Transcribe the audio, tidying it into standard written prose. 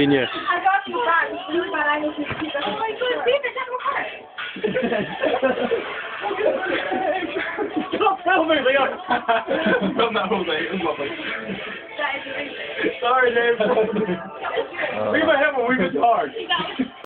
genius. I got you back. But I need to keep it. Oh my God, David, that was hard. Stop filming, Leon! Film that whole day, it was lovely. That is amazing. Sorry, Dave. Leave my head when we was hard.